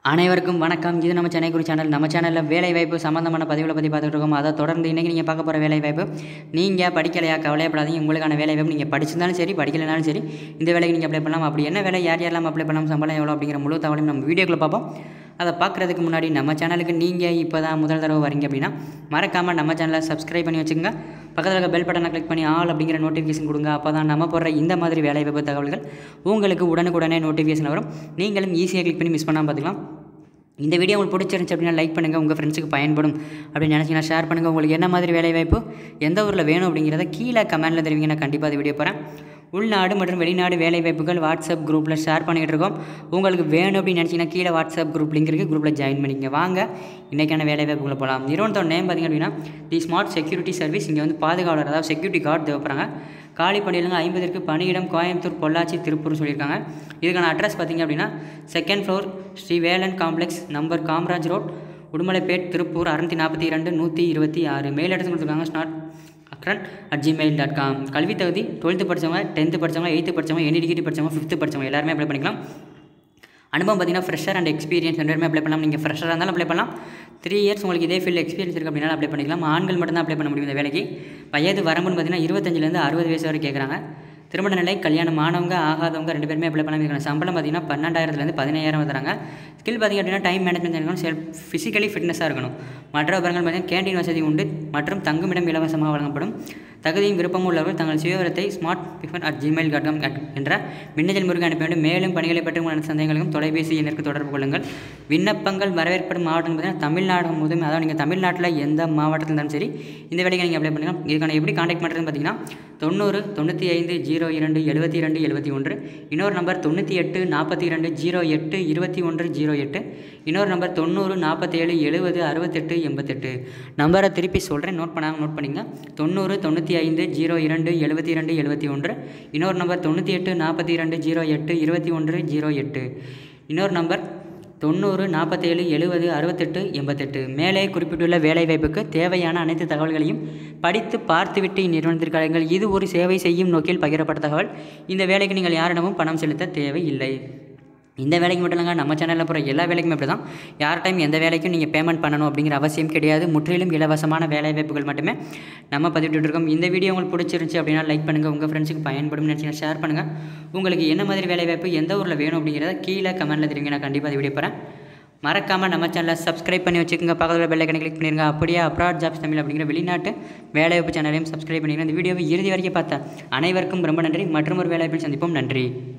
அனைவருக்கும் வணக்கம். இது நம்ம சென்னை குறி சேனல். நம்ம சேனலில் வேலைவாய்ப்பு சம்மந்தமான பதிவுகளை பற்றி பார்த்துட்டு இருக்கோம். அதை தொடர்ந்து இன்றைக்கி நீங்கள் பார்க்க போகிற வேலைவாய்ப்பு, நீங்கள் படிக்கலையா கவலையப்படாதீங்க. உங்களுக்கான வேலைவாய்ப்பு நீங்கள் படிச்சிருந்தாலும் சரி படிக்கலைனாலும் சரி இந்த வேலைக்கு நீங்கள் அப்ளை பண்ணலாம். அப்படி என்ன வேலை, யார் யாரெல்லாம் அப்ளை பண்ணலாம், சம்பளம் எவ்வளோ அப்படிங்கிற முழு தகவலையும் நம்ம வீடியோக்குள்ள பார்ப்போம். அதை பார்க்குறதுக்கு முன்னாடி நம்ம சேனலுக்கு நீங்கள் இப்போ தான் முதல் தடவை வரீங்க அப்படின்னா மறக்காமல் நம்ம சேனலை சப்ஸ்கிரைப் பண்ணி வச்சுக்கோங்க. பக்கத்தில் இருக்க பெல் பட்டனை கிளிக் பண்ணி ஆல் அப்படிங்கிற நோட்டிஃபிகேஷன் கொடுங்க. அப்போ தான் நம்ம போடுற இந்த மாதிரி வேலைவாய்ப்பு தகவல்கள் உங்களுக்கு உடனுக்குடனே நோட்டிஃபிகேஷன் வரும். நீங்களும் ஈஸியாக கிளிக் பண்ணி மிஸ் பண்ணாமல் பார்த்துக்கலாம். இந்த வீடியோ உங்களுக்கு பிடிச்சிருந்துச்சு அப்படின்னா லைக் பண்ணுங்கள். உங்கள் ஃப்ரெண்ட்ஸுக்கு பயன்படும் அப்படின்னு நினச்சிங்கன்னா ஷேர் பண்ணுங்கள். உங்களுக்கு என்ன மாதிரி வேலைவாய்ப்பு எந்த ஊரில் வேணும் அப்படிங்கிறத கீழே கமெண்ட்டில் தெரிவிங்க. நான் கண்டிப்பாக அந்த வீடியோ போகிறேன். உள்நாடு மற்றும் வெளிநாடு வேலைவாய்ப்புகள் வாட்ஸ்அப் குரூப்பில் ஷேர் பண்ணிகிட்டு இருக்கோம். உங்களுக்கு வேணும் அப்படின்னு நினச்சிங்கன்னா கீழே வாட்ஸ்அப் குரூப் லிங்க் இருக்குது, குரூப்பில் ஜாயின் பண்ணிக்கங்க. வாங்க இன்றைக்கான வேலைவாய்ப்புகளை போகலாம். நிறுவனத்தோட நேம் பார்த்திங்க அப்படின்னா தி ஸ்மார்ட் செக்யூரிட்டி சர்வீஸ். இங்கே வந்து பாதுகாவலர், அதாவது செக்யூரிட்டி கார்டு தேவைப்படுறாங்க. காலி பணியிடங்க 50 பணியிடம் கோயம்புத்தூர், பொள்ளாச்சி, திருப்பூர் சொல்லியிருக்காங்க. இதுக்கான அட்ரஸ் பார்த்திங்க அப்படின்னா 2nd floor Sri Velan complex, number Kamaraj road, Udumalaipet, Tiruppur 642 126. Mail address கொடுத்துருக்காங்க snot@gmail.com. கல்வி தகுதி 12th படித்தவங்க, 10th படித்தவங்க, 8th படித்தவங்க, எனி டிகிரி படித்தவங்க, 5th படித்தவங்க எல்லாருமே அப்ளை பண்ணிக்கலாம். அனுபவம் பார்த்திங்கன்னா ஃப்ரெஷர் அண்ட் எக்ஸ்பீரியன்ஸ் ரெண்டு பேருமே அப்ளை பண்ணலாம். நீங்கள் ஃப்ரெஷராக இருந்தாலும் அப்ளை பண்ணலாம். 3 years உங்களுக்கு இதே ஃபீல்டு எக்ஸ்பீரியன்ஸ் இருக்குது அப்படின்னா அப்ளை பண்ணிக்கலாம். ஆண்கள் மட்டும்தான் அப்ளை பண்ண முடியும் இந்த வேலைக்கு. வயது வரம்புன்னு பார்த்திங்கன்னா 25 60 வயசு வரை கேட்குறாங்க. திருமண நிலை, கல்யாணம் ஆனவங்க ஆகாதவங்க ரெண்டு பேருமே அப்ளை பண்ணலாம். சம்பளம் பார்த்திங்கன்னா 12,000 15,000 தராங்க. ஸ்கில் பார்த்திங்க அப்படின்னா டைம் மேனேஜ்மெண்ட் இருக்கணும், ஃபிசிக்கலி ஃபிட்னஸாக இருக்கணும். மற்ற விவரங்கள் பார்த்திங்கன்னா கேண்டீன் வசதி உண்டு மற்றும் தங்குமிடம் இலவசமாக வழங்கப்படும். தகுதியும் விருப்பமும் உள்ளவர்கள் தங்கள் சுயவிவரத்தை smart@gmail.com என்ற மின்னஞ்சல் முறைக்கு அனுப்ப வேண்டும். மேலும் பணிகளை பற்றி உங்கள் சந்தேகங்களுக்கும் தொலைபேசி எண்ணிற்கு தொடர்பு கொள்ளுங்கள். விண்ணப்பங்கள் வரவேற்படும் மாவட்டம் பார்த்திங்கன்னா தமிழ்நாடு முழுவதும், அதாவது நீங்கள் தமிழ்நாட்டில் எந்த மாவட்டத்தில் இருந்தாலும் சரி இந்த வேலைக்கு நீங்கள் அப்ளை பண்ணிக்கலாம். இதுக்கான எப்படி காண்டாக்ட் பண்ணுறதுன்னு பார்த்தீங்கன்னா 90 95 02 72 71, இன்னொரு நம்பர் 98 42 08 21 08, இன்னொரு நம்பர் 90 47 70 68 88. நம்பரை திருப்பி சொல்கிறேன், நோட் பண்ணிங்க. 90 95 02 72 71, இன்னொரு நம்பர் 98 42 08 21 08, இன்னொரு நம்பர் 90 47 70 68 88. மேலே குறிப்பிட்டுள்ள வேலைவாய்ப்புக்கு தேவையான அனைத்து தகவல்களையும் படித்து பார்த்துவிட்டு இந்நிறுவனத்திற்கு அழைங்கள். இது ஒரு சேவை செய்யும் நோக்கில் பகிரப்பட்ட தகவல். இந்த வேலைக்கு நீங்கள் யாரிடமும் பணம் செலுத்த தேவையில்லை. இந்த வேலைக்கு மட்டும் இல்லைங்க, நம்ம சேனலில் போகிற எல்லா வேலைக்குமே அப்படி தான். யார்டைம் எந்த வேலைக்கும் நீங்கள் பேமெண்ட் பண்ணணும் அப்படிங்கிற அவசியம் கிடையாது. முற்றிலும் இலவசமான வேலைவாய்ப்புகள் மட்டுமே நம்ம பதிவிட்டு இருக்கோம். இந்த வீடியோ உங்களுக்கு பிடிச்சிருந்துச்சி அப்படின்னா லைக் பண்ணுங்கள். உங்கள் ஃப்ரெண்ட்ஸுக்கு பயன்படும் நினச்சிங்கன்னா ஷேர் பண்ணுங்கள். உங்களுக்கு என்ன மாதிரி வேலைவாய்ப்பு எந்த ஊரில் வேணும் அப்படிங்கிறத கீழே கமெண்ட்டில் தெரிவிங்க. நான் கண்டிப்பாக வீடியோ போகிறேன். மறக்காமல் நம்ம சேனலை சப்ஸ்கிரைப் பண்ணி வச்சுக்கோங்க. பக்கத்தில் பெல் ஐக்கனை கிளிக் பண்ணிடுங்க. அப்படியே அப்ராட் ஜாப்ஸ் தமிழ் அப்படிங்கிற வெளிநாட்டு வேலைவாய்ப்பு சேனலையும் சப்ஸ்கிரைப் பண்ணிடுங்க. இந்த வீடியோவை இறுதி வரைக்கும் பார்த்த அனைவருக்கும் ரொம்ப நன்றி. மற்றும் ஒரு வேலைவாய்ப்பில் சந்திப்போம். நன்றி.